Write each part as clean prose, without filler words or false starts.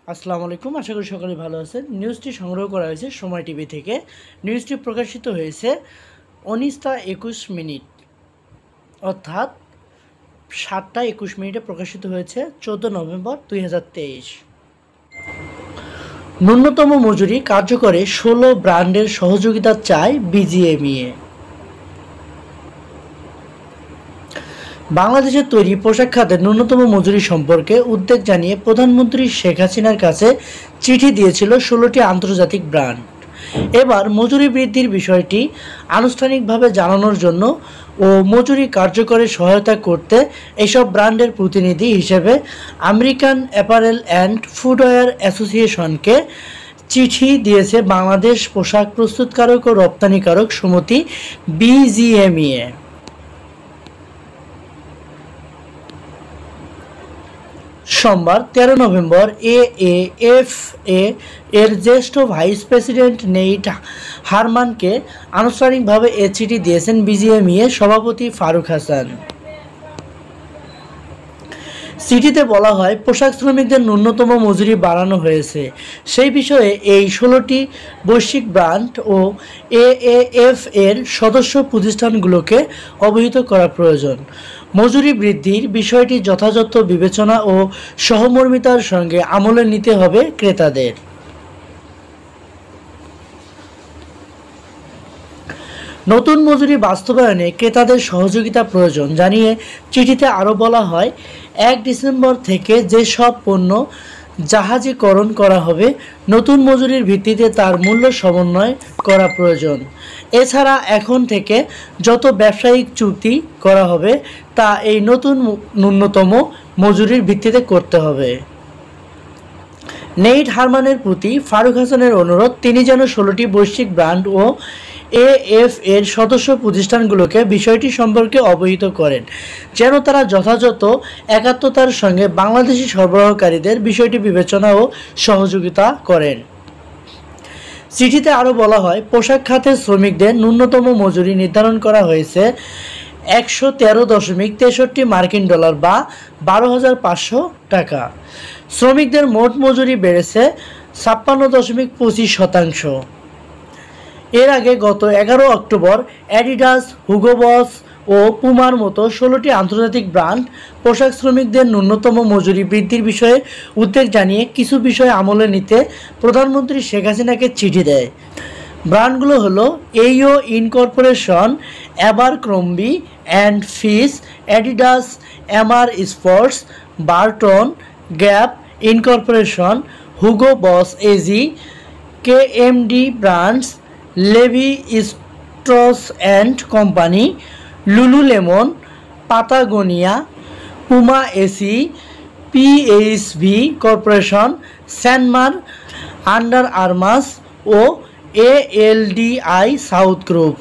আসসালামু আলাইকুম, আশা করি সকলেই ভালো আছেন। নিউজটি সংগ্রহ করা হয়েছে সময় টিভি থেকে। নিউজটি প্রকাশিত হয়েছে 19:21 অর্থাৎ 7:21 প্রকাশিত হয়েছে 14 নভেম্বর 2023। ন্যূনতম মজুরি কার্যকরে 16 ব্র্যান্ডের সহযোগিতা চায় বিজিএমইএ। বাংলাদেশের তৈরি পোশাক খাতের ন্যূনতম মজুরি সম্পর্কে উদ্বেগ জানিয়ে প্রধানমন্ত্রী শেখ হাসিনার কাছে চিঠি দিয়েছিল 16টি আন্তর্জাতিক ব্র্যান্ড। এবার মজুরি বৃদ্ধির বিষয়টি আনুষ্ঠানিকভাবে জানানোর জন্য ও মজুরি কার্যকরে সহায়তা করতে এসব ব্র্যান্ডের প্রতিনিধি হিসেবে আমেরিকান অ্যাপারেল অ্যান্ড ফুটওয়্যার অ্যাসোসিয়েশনকে চিঠি দিয়েছে বাংলাদেশ পোশাক প্রস্তুতকারক ও রপ্তানিকারক সমিতি বিজিএমইএ। সোমবার 13 নভেম্বর এএএফএ এর জ্যেষ্ঠ ভাইস প্রেসিডেন্ট নেইট হারমানকে আনুষ্ঠানিকভাবে এ চিঠি দিয়েছেন বিজিএমইএ সভাপতি ফারুক হাসান। চিঠিতে বলা হয়, পোশাক শ্রমিকদের ন্যূনতম মজুরি বাড়ানো হয়েছে। সেই বিষয়ে এই 16টি বৈশ্বিক ব্র্যান্ড ও এএএফ এর সদস্য প্রতিষ্ঠানগুলোকে অবহিত করা প্রয়োজন। মজুরি বৃদ্ধির বিষয়টি যথাযথ বিবেচনা ও সহমর্মিতার সঙ্গে আমলে নিতে হবে ক্রেতাদের। নতুন মজুরি বাস্তবায়নে ক্রেতাদের সহযোগিতা প্রয়োজন জানিয়ে চিঠিতে আরও বলা হয়, 1 ডিসেম্বর থেকে যেসব পণ্য জাহাজীকরণ করা হবে, নতুন মজুরির ভিত্তিতে তার মূল্য সমন্বয় করা প্রয়োজন। এছাড়া এখন থেকে যত ব্যবসায়িক চুক্তি করা হবে তা এই নতুন ন্যূনতম মজুরির ভিত্তিতে করতে হবে। নেইট হারমানের প্রতি ফারুক হাসানের অনুরোধ, তিনি যেন 16টি বৈশ্বিক ব্র্যান্ড ও এএফ এর সদস্য প্রতিষ্ঠানগুলোকে বিষয়টি সম্পর্কে অবহিত করেন, যেন তারা যথাযথ একাত্মতার সঙ্গে বাংলাদেশি সরবরাহকারীদের বিষয়টি বিবেচনা ও সহযোগিতা করেন। চিঠিতে আরও বলা হয়, পোশাক খাতের শ্রমিকদের ন্যূনতম মজুরি নির্ধারণ করা হয়েছে 113.63 মার্কিন ডলার বা 12,500 টাকা। শ্রমিকদের মোট মজুরি বেড়েছে 56.25%। এর আগে গত 11 অক্টোবর অ্যাডিডাস, হুগো বস ও পুমার মতো 16টি আন্তর্জাতিক ব্র্যান্ড পোশাক শ্রমিকদের ন্যূনতম মজুরি বৃদ্ধির বিষয়ে উদ্বেগ জানিয়ে কিছু বিষয় আমলে নিতে প্রধানমন্ত্রী শেখ হাসিনাকে চিঠি দেয়। ব্র্যান্ডগুলো হলো AEO incorporation, Abercrombie and Fitch, Adidas, MR sports, Burton, Gap incorporation, Hugo Boss AG, KMD brands, Levi Strauss and company, Lululemon, Patagonia, Puma SE, PHV corporation, Sanmar, Under Armour ও এএলডিআই সাউথ গ্রুপ।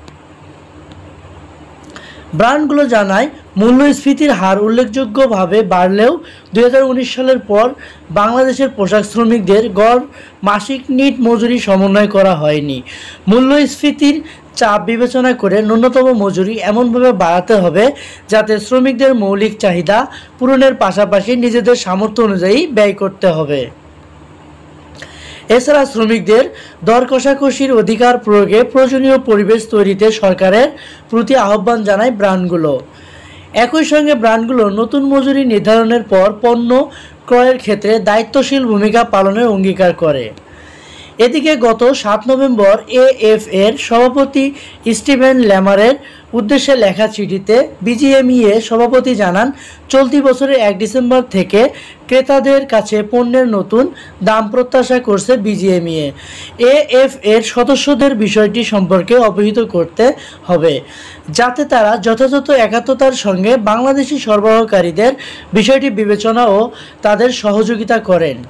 ব্র্যান্ডগুলো জানায়, মূল্যস্ফীতির হার উল্লেখযোগ্যভাবে বাড়লেও 2019 সালের পর বাংলাদেশের পোশাক শ্রমিকদের গড় মাসিক নিট মজুরি সমন্বয় করা হয়নি। মূল্যস্ফীতির চাপ বিবেচনা করে ন্যূনতম মজুরি এমনভাবে বাড়াতে হবে যাতে শ্রমিকদের মৌলিক চাহিদা পূরণের পাশাপাশি নিজেদের সামর্থ্য অনুযায়ী ব্যয় করতে হবে। এছাড়া শ্রমিকদের দর কষাকষির অধিকার প্রয়োগে প্রয়োজনীয় পরিবেশ তৈরিতে সরকারের প্রতি আহ্বান জানায় ব্র্যান্ডগুলো। একই সঙ্গে ব্র্যান্ডগুলো নতুন মজুরি নির্ধারণের পর পণ্য ক্রয়ের ক্ষেত্রে দায়িত্বশীল ভূমিকা পালনের অঙ্গীকার করে। এদিকে গত 7 নভেম্বর এএফ এর সভাপতি স্টিভেন ল্যামারের উদ্দেশ্যে লেখা চিঠিতে বিজিএমইএ সভাপতি জানান, চলতি বছরের 1 ডিসেম্বর থেকে ক্রেতাদের কাছে পণ্যের নতুন দাম প্রত্যাশা করছে বিজিএমইএ। এএফ এর সদস্যদের বিষয়টি সম্পর্কে অবহিত করতে হবে যাতে তারা যথাযথ একাত্মতার সঙ্গে বাংলাদেশি সরবরাহকারীদের বিষয়টি বিবেচনা ও তাদের সহযোগিতা করেন।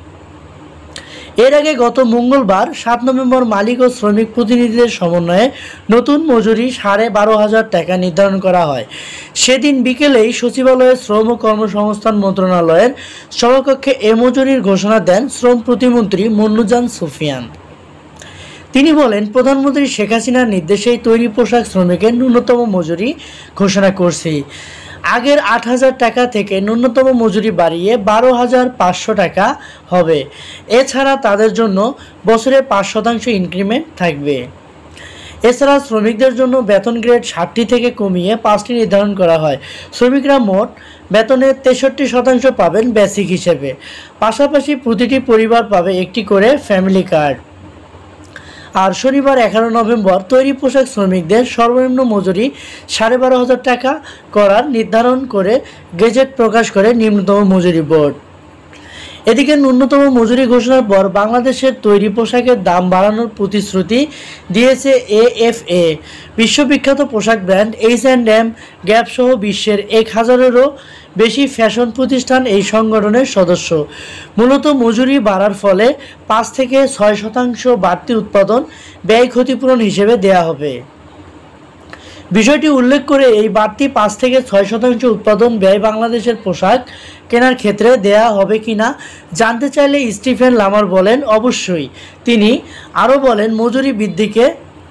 এর আগে গত মঙ্গলবার 7 নভেম্বর মালিক ও শ্রমিক প্রতিনিধিদের সমন্বয়ে নতুন মজুরি 12,500 টাকা নির্ধারণ করা হয়। সেদিন বিকেলেই সচিবালয়ের শ্রম ও কর্মসংস্থান মন্ত্রণালয়ের সভাকক্ষে এ মজুরির ঘোষণা দেন শ্রম প্রতিমন্ত্রী মন্নুজান সুফিয়ান। তিনি বলেন, প্রধানমন্ত্রী শেখ হাসিনার নির্দেশেই তৈরি পোশাক শ্রমিকের ন্যূনতম মজুরি ঘোষণা করছি। আগের ৮,০০০ টাকা থেকে ন্যূনতম মজুরি বাড়িয়ে ১২,৫০০ টাকা হবে। এছাড়া তাদের জন্য বছরে ৫% ইনক্রিমেন্ট থাকবে। এছাড়া শ্রমিকদের জন্য বেতন গ্রেড ৬০টি থেকে কমিয়ে ৫টি নির্ধারণ করা হয়। শ্রমিকরা মোট বেতনের ৬৩% পাবেন বেসিক হিসেবে। পাশাপাশি প্রতিটি পরিবার পাবে একটি করে ফ্যামিলি কার্ড। আর শনিবার ১১ নভেম্বর তৈরি পোশাক শ্রমিকদের সর্বনিম্ন মজুরি ১২,৫০০ টাকা করার নির্ধারণ করে গেজেট প্রকাশ করে নিম্নতম মজুরি বোর্ড। এদিকে ন্যূনতম মজুরি ঘোষণার পর বাংলাদেশের তৈরি পোশাকের দাম বাড়ানোর প্রতিশ্রুতি দিয়েছে এএফএ। বিশ্ববিখ্যাত পোশাক ব্র্যান্ড H&M, গ্যাপ সহ বিশ্বের ১,০০০-এরও বেশি ফ্যাশন প্রতিষ্ঠান এই সংগঠনের সদস্য। মূলত মজুরি বাড়ার ফলে ৫ থেকে ৬% বাড়তি উৎপাদন ব্যয় ক্ষতিপূরণ হিসেবে দেয়া হবে। বিষয়টি উল্লেখ করে এই বাড়তি ৫ থেকে ৬% উৎপাদন ব্যয় বাংলাদেশের পোশাক কেনার ক্ষেত্রে দেয়া হবে কিনা জানতে চাইলে স্টিফেন লামার বলেন, অবশ্যই। তিনি আরও বলেন, মজুরি বৃদ্ধিকে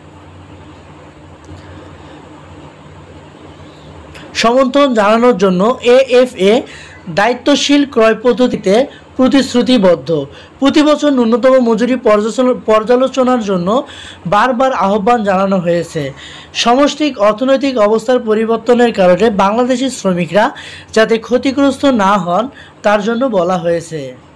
সমর্থন জানানোর জন্য এএফএ দায়িত্বশীল ক্রয় পদ্ধতিতে প্রতিশ্রুতিবদ্ধ। প্রতি বছর ন্যূনতম মজুরি পর্যালোচনার জন্য বারবার আহ্বান জানানো হয়েছে। সামষ্টিক অর্থনৈতিক অবস্থার পরিবর্তনের কারণে বাংলাদেশি শ্রমিকরা যাতে ক্ষতিগ্রস্ত না হন তার জন্য বলা হয়েছে।